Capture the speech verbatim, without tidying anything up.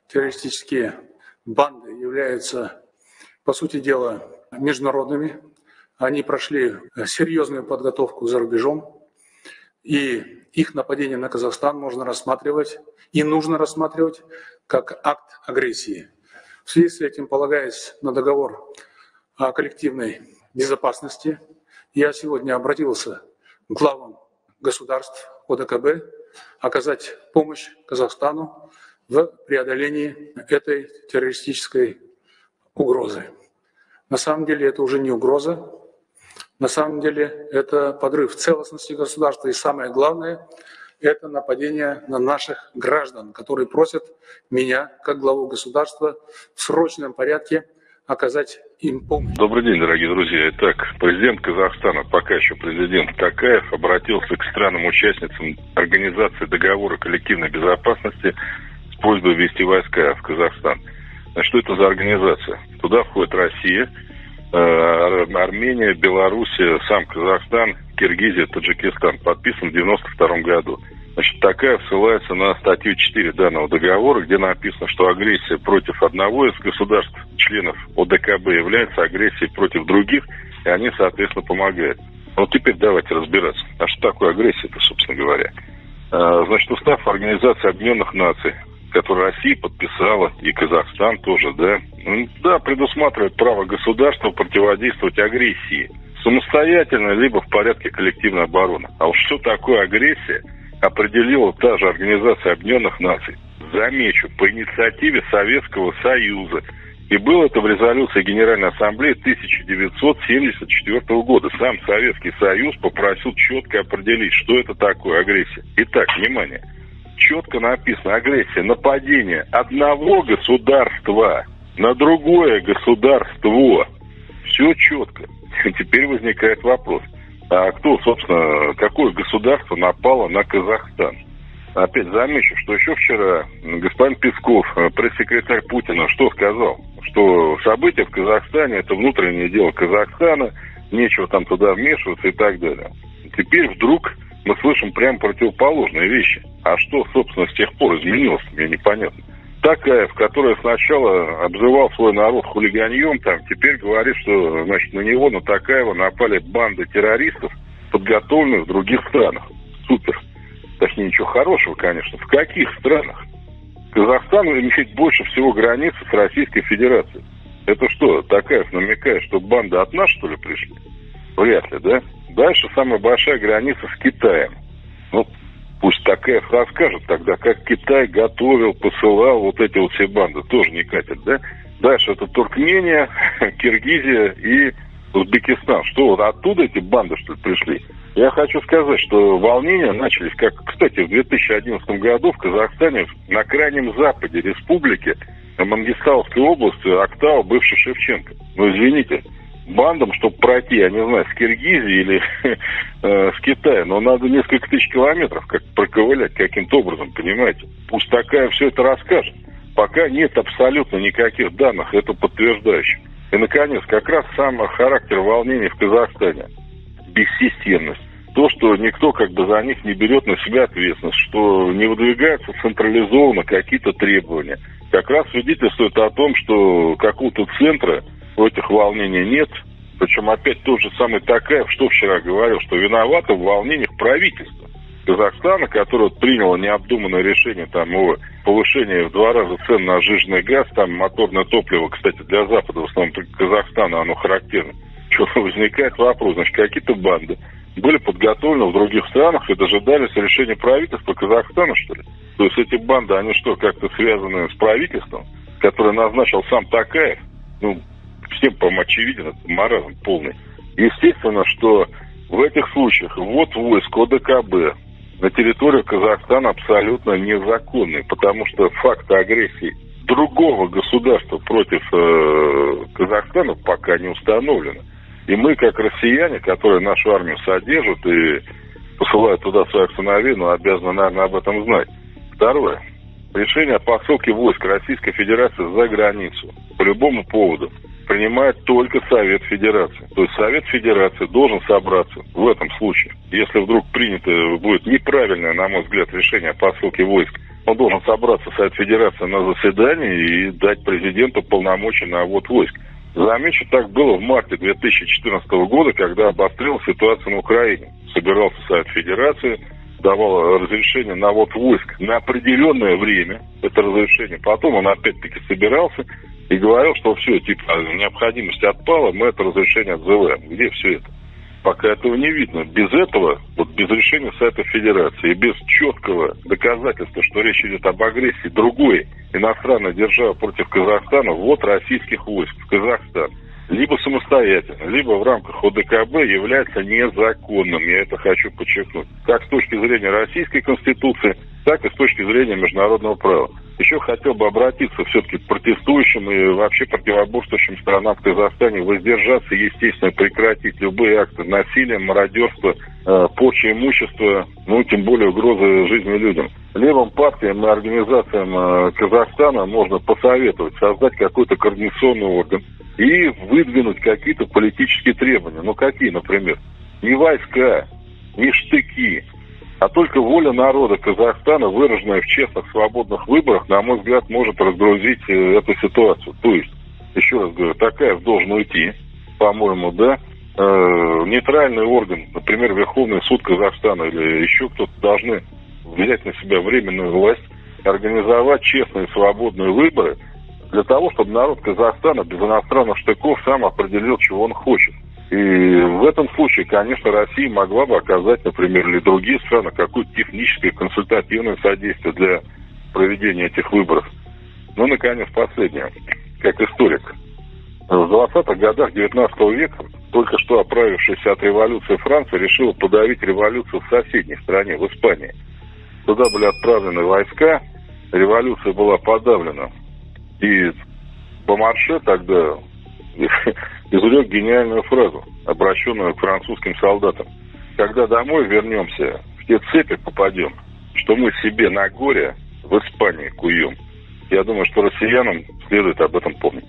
террористические банды являются, по сути дела, международными. Они прошли серьезную подготовку за рубежом. И их нападение на Казахстан можно рассматривать и нужно рассматривать как акт агрессии. В связи с этим, полагаясь на договор о коллективной безопасности, я сегодня обратился к главам государств ОДКБ оказать помощь Казахстану в преодолении этой террористической угрозы. На самом деле это уже не угроза, на самом деле это подрыв целостности государства, и самое главное – это нападение на наших граждан, которые просят меня, как главу государства, в срочном порядке оказать им помощь. Добрый день, дорогие друзья. Итак, президент Казахстана, пока еще президент Токаев, обратился к странам-участницам Организации договора коллективной безопасности с просьбой ввести войска в Казахстан. Что это за организация? Туда входит Россия, Армения, Белоруссия, сам Казахстан, Киргизия, Таджикистан. Подписан в девяносто втором году. Значит, такая ссылается на статью четыре данного договора, где написано, что агрессия против одного из государств, членов ОДКБ, является агрессией против других, и они, соответственно, помогают. Вот теперь давайте разбираться. А что такое агрессия-то, собственно говоря? Значит, устав Организации Объединенных Наций, который Россия подписала, и Казахстан тоже, да, да, предусматривает право государства противодействовать агрессии самостоятельно, либо в порядке коллективной обороны. А уж что такое агрессия, определила та же Организация Объединенных Наций. Замечу, по инициативе Советского Союза. И было это в резолюции Генеральной Ассамблеи тысяча девятьсот семьдесят четвёртого года. Сам Советский Союз попросил четко определить, что это такое агрессия. Итак, внимание. Четко написано: агрессия, нападение одного государства на другое государство. Все четко. Теперь возникает вопрос. А кто, собственно, какое государство напало на Казахстан? Опять замечу, что еще вчера господин Песков, пресс-секретарь Путина, что сказал? Что события в Казахстане – это внутреннее дело Казахстана, нечего там туда вмешиваться и так далее. Теперь вдруг мы слышим прямо противоположные вещи. А что, собственно, с тех пор изменилось, мне непонятно. Токаев, который сначала обзывал свой народ хулиганьем, там, теперь говорит, что, значит, на него, на Токаева напали банды террористов, подготовленных в других странах. Супер. Точнее, ничего хорошего, конечно. В каких странах? Казахстан имеет больше всего границ с Российской Федерацией. Это что, Токаев намекает, что банды от нас, что ли, пришли? Вряд ли, да? Дальше самая большая граница с Китаем. Ну, пусть Токаев расскажет тогда, как Китай готовил, посылал вот эти вот все банды. Тоже не катят, да? Дальше это Туркмения, Киргизия и Узбекистан. Что, вот оттуда эти банды, что ли, пришли? Я хочу сказать, что волнения начались, как, кстати, в две тысячи одиннадцатом году в Казахстане, на крайнем западе республики, в Мангистауской области, Актау, бывший Шевченко. Ну, извините, бандам, чтобы пройти, я не знаю, с Киргизии или э, с Китая, но надо несколько тысяч километров как проковылять каким-то образом, понимаете? Пусть такая все это расскажет. Пока нет абсолютно никаких данных, это подтверждающих. И, наконец, как раз сам характер волнений в Казахстане. Бессистемность. То, что никто как бы за них не берет на себя ответственность, что не выдвигаются централизованно какие-то требования. Как раз свидетельствует о том, что какого-то центра у этих волнений нет. Причем опять тот же самый Токаев, что вчера говорил, что виновато в волнениях правительство Казахстана, которое приняло необдуманное решение там, о повышении в два раза цен на сжиженный газ, там моторное топливо, кстати, для Запада, в основном Казахстана, оно характерно. Что возникает вопрос, значит, какие-то банды были подготовлены в других странах и дожидались решения правительства Казахстана, что ли? То есть эти банды, они что, как-то связаны с правительством, которое назначил сам Токаев? Ну, всем, по-моему, очевиден, это маразм полный. Естественно, что в этих случаях ввод войск ОДКБ на территорию Казахстана абсолютно незаконный, потому что факт агрессии другого государства против э, Казахстана пока не установлено. И мы, как россияне, которые нашу армию содержат и посылают туда своих сыновей, ну, обязаны, наверное, об этом знать. Второе. Решение о посылке войск Российской Федерации за границу по любому поводу принимает только Совет Федерации. То есть Совет Федерации должен собраться в этом случае. Если вдруг принято будет неправильное, на мой взгляд, решение о посылке войск Он должен собраться Совет Федерации на заседание и дать президенту полномочия на ввод войск. Замечу, так было в марте две тысячи четырнадцатого года, когда обострилась ситуация на Украине. Собирался Совет Федерации, давал разрешение на ввод войск на определенное время, это разрешение. Потом он опять-таки собирался и говорил, что все, типа, необходимость отпала, мы это разрешение отзываем. Где все это? Пока этого не видно. Без этого, вот без решения Совета Федерации и без четкого доказательства, что речь идет об агрессии другой иностранной державы против Казахстана, ввод российских войск в Казахстан либо самостоятельно, либо в рамках О Дэ Ка Бэ является незаконным. Я это хочу подчеркнуть. Как с точки зрения Российской Конституции, так и с точки зрения международного права. Еще хотел бы обратиться все-таки к протестующим и вообще противоборствующим сторонам в Казахстане, воздержаться, естественно, прекратить любые акты насилия, мародерства, э, порчи имущества, ну, тем более угрозы жизни людям. Левым партиям и организациям э, Казахстана можно посоветовать создать какой-то координационный орган и выдвинуть какие-то политические требования. Ну, какие, например? Не войска, не штыки, а только воля народа Казахстана, выраженная в честных, свободных выборах, на мой взгляд, может разгрузить э, эту ситуацию. То есть, еще раз говорю, Токаев должен уйти, по-моему, да. Э, нейтральный орган, например, Верховный суд Казахстана или еще кто-то должны взять на себя временную власть, организовать честные, свободные выборы для того, чтобы народ Казахстана без иностранных штыков сам определил, чего он хочет. И в этом случае, конечно, Россия могла бы оказать, например, или другие страны, какое-то техническое, консультативное содействие для проведения этих выборов. Ну, наконец, последнее. Как историк. В двадцатых годах девятнадцатого века только что оправившаяся от революции Франция решила подавить революцию в соседней стране, в Испании. Туда были отправлены войска, революция была подавлена. И Бомарше тогда изрек гениальную фразу, обращенную к французским солдатам. Когда домой вернемся, в те цепи попадем, что мы себе на горе в Испании куем. Я думаю, что россиянам следует об этом помнить.